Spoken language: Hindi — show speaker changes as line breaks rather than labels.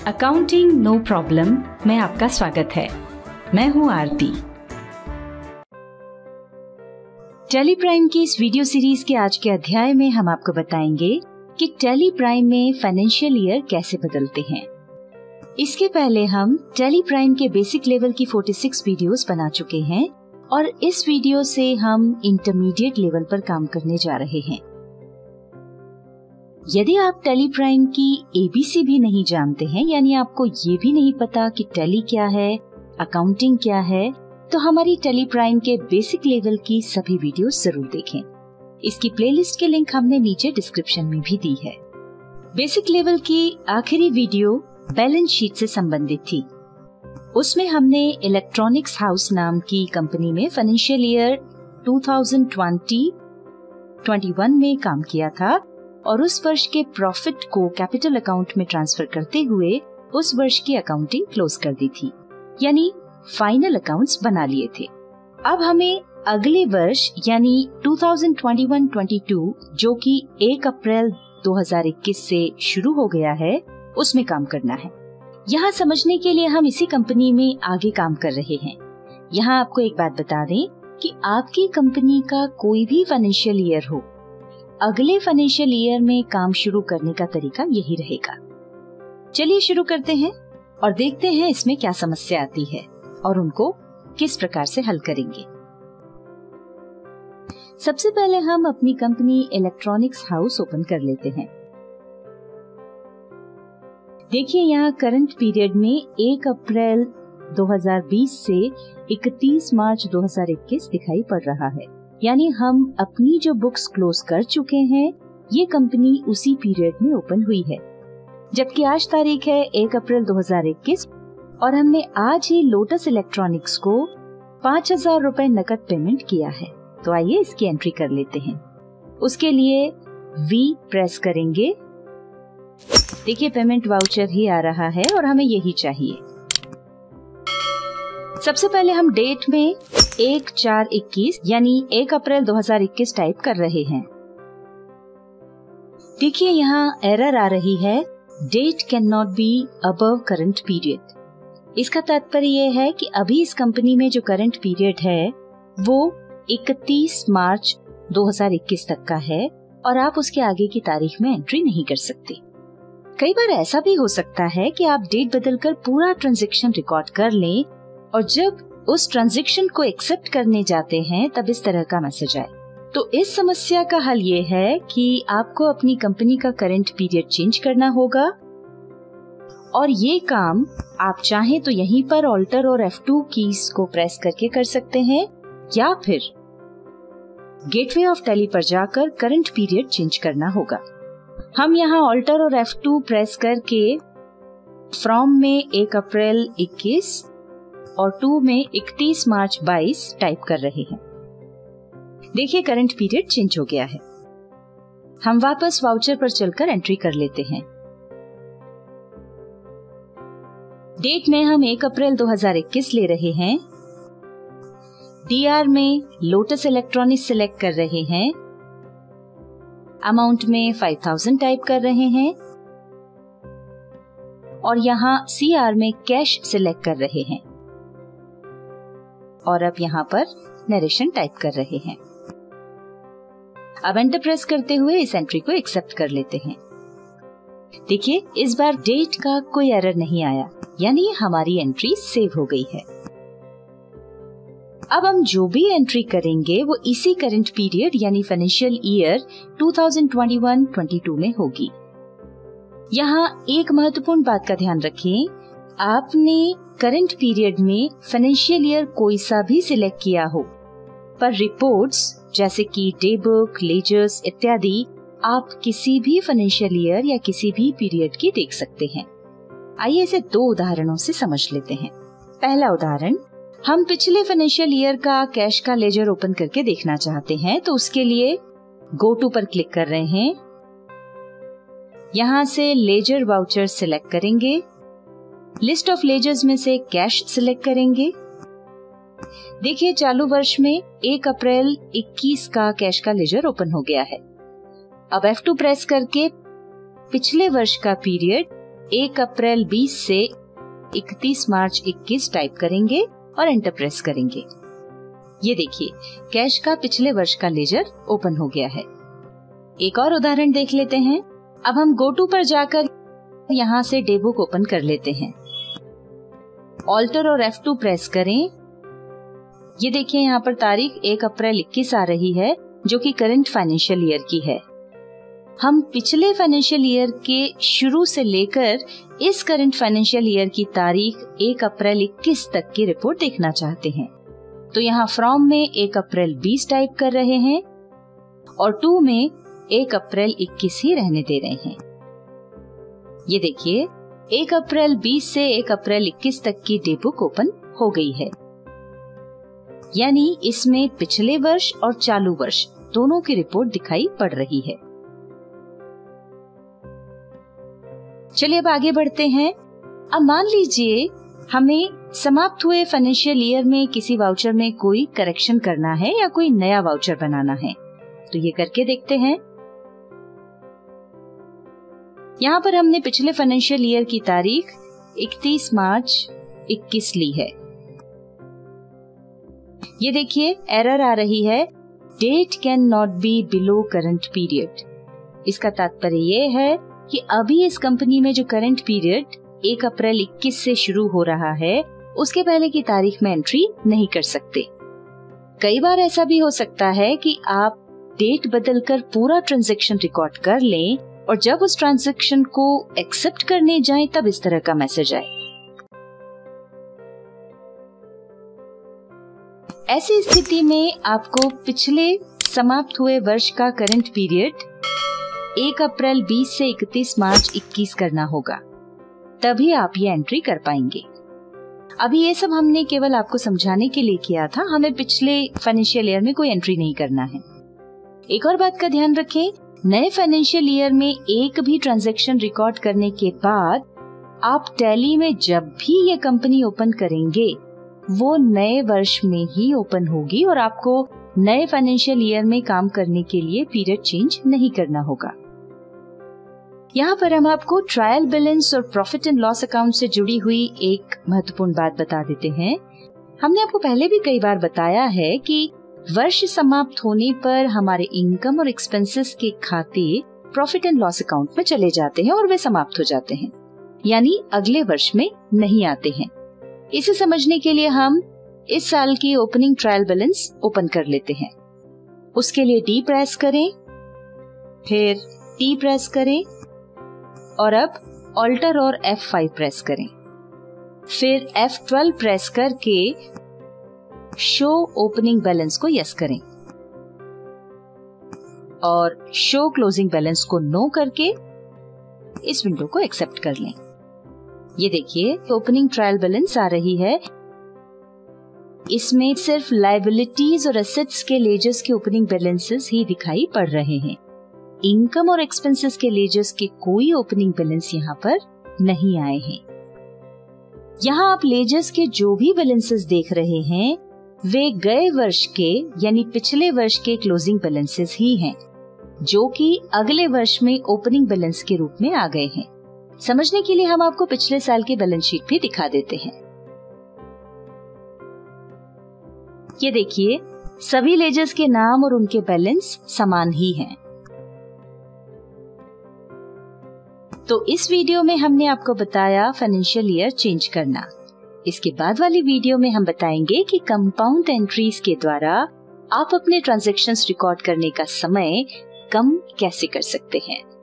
अकाउंटिंग नो प्रॉब्लम में आपका स्वागत है। मैं हूं आरती। टैली प्राइम की इस वीडियो सीरीज के आज के अध्याय में हम आपको बताएंगे कि टैली प्राइम में फाइनेंशियल ईयर कैसे बदलते हैं। इसके पहले हम टैली प्राइम के बेसिक लेवल की 46 वीडियोस बना चुके हैं और इस वीडियो से हम इंटरमीडिएट लेवल पर काम करने जा रहे हैं। यदि आप टैली प्राइम की एबीसी भी नहीं जानते हैं, यानी आपको ये भी नहीं पता कि टैली क्या है, अकाउंटिंग क्या है, तो हमारी टैली प्राइम के बेसिक लेवल की सभी वीडियोस जरूर देखें। इसकी प्लेलिस्ट के लिंक हमने नीचे डिस्क्रिप्शन में भी दी है। बेसिक लेवल की आखिरी वीडियो बैलेंस शीट से संबंधित थी। उसमें हमने इलेक्ट्रॉनिक्स हाउस नाम की कंपनी में फाइनेंशियल ईयर 2020-21 में काम किया था और उस वर्ष के प्रॉफिट को कैपिटल अकाउंट में ट्रांसफर करते हुए उस वर्ष की अकाउंटिंग क्लोज कर दी थी, यानी फाइनल अकाउंट्स बना लिए थे। अब हमें अगले वर्ष यानी 2021-22 जो कि 1 अप्रैल 2021 से शुरू हो गया है, उसमें काम करना है। यहाँ समझने के लिए हम इसी कंपनी में आगे काम कर रहे हैं। यहाँ आपको एक बात बता दें कि आपकी कंपनी का कोई भी फाइनेंशियल ईयर हो, अगले फाइनेंशियल ईयर में काम शुरू करने का तरीका यही रहेगा। चलिए शुरू करते हैं और देखते हैं इसमें क्या समस्या आती है और उनको किस प्रकार से हल करेंगे। सबसे पहले हम अपनी कंपनी इलेक्ट्रॉनिक्स हाउस ओपन कर लेते हैं। देखिए यहाँ करंट पीरियड में 1 अप्रैल 2020 से 31 मार्च 2021 दिखाई पड़ रहा है, यानी हम अपनी जो बुक्स क्लोज कर चुके हैं, ये कंपनी उसी पीरियड में ओपन हुई है। जबकि आज तारीख है 1 अप्रैल 2021 और हमने आज ही लोटस इलेक्ट्रॉनिक्स को 5,000 रुपए नकद पेमेंट किया है। तो आइए इसकी एंट्री कर लेते हैं। उसके लिए V प्रेस करेंगे। देखिए पेमेंट वाउचर ही आ रहा है और हमें यही चाहिए। सबसे पहले हम डेट में 1/4/21 यानी 1 अप्रैल 2021 टाइप कर रहे हैं। देखिए यहाँ एरर आ रही है, date can not be above current period. इसका तात्पर्य यह है कि अभी इस कंपनी में जो करंट पीरियड है वो 31 मार्च 2021 तक का है और आप उसके आगे की तारीख में एंट्री नहीं कर सकते। कई बार ऐसा भी हो सकता है कि आप डेट बदलकर पूरा ट्रांजैक्शन रिकॉर्ड कर लें और जब उस ट्रांजैक्शन को एक्सेप्ट करने जाते हैं तब इस तरह का मैसेज आए। तो इस समस्या का हल ये है कि आपको अपनी कंपनी का करंट पीरियड चेंज करना होगा और ये काम आप चाहें तो यहीं पर ऑल्टर और F2 कीज को प्रेस करके कर सकते हैं या फिर गेटवे ऑफ टैली पर जाकर करंट पीरियड चेंज करना होगा। हम यहाँ ऑल्टर और F2 प्रेस करके फ्रॉम में 1 अप्रैल 21 और 2 में 31 मार्च 22 टाइप कर रहे हैं। देखिए करंट पीरियड चेंज हो गया है। हम वापस वाउचर पर चलकर एंट्री कर लेते हैं। डेट में हम 1 अप्रैल 2021 ले रहे हैं। DR में लोटस इलेक्ट्रॉनिक्स सिलेक्ट कर रहे हैं। अमाउंट में 5,000 टाइप कर रहे हैं और यहाँ CR में कैश सिलेक्ट कर रहे हैं और अब यहाँ पर नरेशन टाइप कर रहे हैं। अब एंटर प्रेस करते हुए इस एंट्री को एक्सेप्ट कर लेते हैं। देखिए इस बार डेट का कोई एरर नहीं आया, यानी हमारी एंट्री सेव हो गई है। अब हम जो भी एंट्री करेंगे वो इसी करंट पीरियड यानी फाइनेंशियल ईयर 2021-22 में होगी। यहाँ एक महत्वपूर्ण बात का ध्यान रखें, आपने करंट पीरियड में फाइनेंशियल ईयर कोई सा भी सिलेक्ट किया हो, पर रिपोर्ट्स जैसे कि डे बुक, लेजर्स इत्यादि आप किसी भी फाइनेंशियल ईयर या किसी भी पीरियड की देख सकते हैं। आइए इसे 2 उदाहरणों से समझ लेते हैं। पहला उदाहरण, हम पिछले फाइनेंशियल ईयर का कैश का लेजर ओपन करके देखना चाहते हैं, तो उसके लिए गो टू पर क्लिक कर रहे हैं। यहाँ से लेजर वाउचर सिलेक्ट करेंगे। लिस्ट ऑफ लेजर्स में से कैश सिलेक्ट करेंगे। देखिए चालू वर्ष में 1 अप्रैल 21 का कैश का लेजर ओपन हो गया है। अब F2 प्रेस करके पिछले वर्ष का पीरियड 1 अप्रैल 20 से 31 मार्च 21 टाइप करेंगे और एंटर प्रेस करेंगे। ये देखिए, कैश का पिछले वर्ष का लेजर ओपन हो गया है। एक और उदाहरण देख लेते हैं। अब हम गो टू पर जाकर यहाँ से डे बुक ओपन कर लेते हैं। ऑल्टर और F2 प्रेस करें। ये देखिए, यहाँ पर तारीख 1 अप्रैल 21 आ रही है, जो कि करंट फाइनेंशियल ईयर की है। हम पिछले फाइनेंशियल ईयर के शुरू से लेकर इस करंट फाइनेंशियल ईयर की तारीख 1 अप्रैल 21 तक की रिपोर्ट देखना चाहते हैं। तो यहाँ फ्रॉम में 1 अप्रैल 20 टाइप कर रहे हैं और टू में 1 अप्रैल 21 ही रहने दे रहे हैं। ये देखिए, 1 अप्रैल 20 से 1 अप्रैल 21 तक की डे बुक ओपन हो गई है। यानी इसमें पिछले वर्ष और चालू वर्ष दोनों की रिपोर्ट दिखाई पड़ रही है। चलिए अब आगे बढ़ते हैं। अब मान लीजिए हमें समाप्त हुए फाइनेंशियल ईयर में किसी वाउचर में कोई करेक्शन करना है या कोई नया वाउचर बनाना है, तो ये करके देखते हैं। यहाँ पर हमने पिछले फाइनेंशियल ईयर की तारीख 31 मार्च 21 ली है। ये देखिए, एरर आ रही है, date can not be below current period. इसका तात्पर्य ये है कि अभी इस कंपनी में जो करंट पीरियड 1 अप्रैल 21 से शुरू हो रहा है, उसके पहले की तारीख में एंट्री नहीं कर सकते। कई बार ऐसा भी हो सकता है कि आप डेट बदलकर पूरा ट्रांजैक्शन रिकॉर्ड कर लें और जब उस ट्रांजैक्शन को एक्सेप्ट करने जाएं तब इस तरह का मैसेज आए। ऐसी स्थिति में आपको पिछले समाप्त हुए वर्ष का करंट पीरियड 1 अप्रैल 20 से 31 मार्च 21 करना होगा, तभी आप ये एंट्री कर पाएंगे। अभी ये सब हमने केवल आपको समझाने के लिए किया था, हमें पिछले फाइनेंशियल ईयर में कोई एंट्री नहीं करना है। एक और बात का ध्यान रखें, नए फाइनेंशियल ईयर में एक भी ट्रांजैक्शन रिकॉर्ड करने के बाद आप टैली में जब भी ये कंपनी ओपन करेंगे वो नए वर्ष में ही ओपन होगी और आपको नए फाइनेंशियल ईयर में काम करने के लिए पीरियड चेंज नहीं करना होगा। यहाँ पर हम आपको ट्रायल बैलेंस और प्रॉफिट एंड लॉस अकाउंट से जुड़ी हुई एक महत्वपूर्ण बात बता देते हैं। हमने आपको पहले भी कई बार बताया है कि वर्ष समाप्त होने पर हमारे इनकम और एक्सपेंसेस के खाते प्रॉफिट एंड लॉस अकाउंट में चले जाते हैं और वे समाप्त हो जाते हैं, यानी अगले वर्ष में नहीं आते हैं। इसे समझने के लिए हम इस साल की ओपनिंग ट्रायल बैलेंस ओपन कर लेते हैं। उसके लिए डी प्रेस करें, फिर टी प्रेस करें और अब ऑल्टर और F5 प्रेस करें। फिर F12 प्रेस करके शो ओपनिंग बैलेंस को यस करें और शो क्लोजिंग बैलेंस को नो करके इस विंडो को एक्सेप्ट कर लें। ये देखिए, ओपनिंग ट्रायल बैलेंस आ रही है। इसमें सिर्फ लायबिलिटीज और एसेट्स के लेजर्स के ओपनिंग बैलेंसेस ही दिखाई पड़ रहे हैं। इनकम और एक्सपेंसेस के लेजर्स के कोई ओपनिंग बैलेंस यहाँ पर नहीं आए हैं। यहाँ आप लेजर्स के जो भी बैलेंसेस देख रहे हैं वे गए वर्ष के यानी पिछले वर्ष के क्लोजिंग बैलेंसेस ही हैं, जो कि अगले वर्ष में ओपनिंग बैलेंस के रूप में आ गए हैं। समझने के लिए हम आपको पिछले साल की बैलेंस शीट भी दिखा देते हैं। ये देखिए, सभी लेजर्स के नाम और उनके बैलेंस समान ही हैं। तो इस वीडियो में हमने आपको बताया फाइनेंशियल ईयर चेंज करना। इसके बाद वाली वीडियो में हम बताएंगे कि कंपाउंड एंट्रीज के द्वारा आप अपने ट्रांजैक्शंस रिकॉर्ड करने का समय कम कैसे कर सकते हैं।